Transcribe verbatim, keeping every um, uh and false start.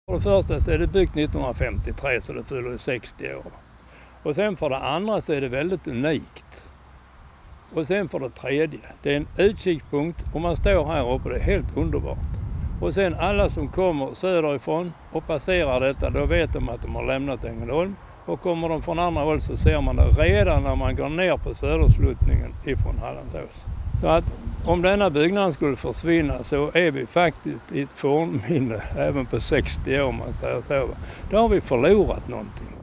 För det första så är det byggt nittonhundrafemtiotre så det fyller sextio år. Och sen för det andra så är det väldigt unikt. Och sen för det tredje, det är en utkikspunkt och man står här uppe, det är helt underbart. Och sen alla som kommer söderifrån och passerar detta, då vet de att de har lämnat Ängelholm. Och kommer de från andra håll så ser man det redan när man går ner på södersluttningen ifrån Hallandsås. Så att om denna byggnaden skulle försvinna så är vi faktiskt i ett fornminne även på sextio år, man säger så. Då har vi förlorat någonting.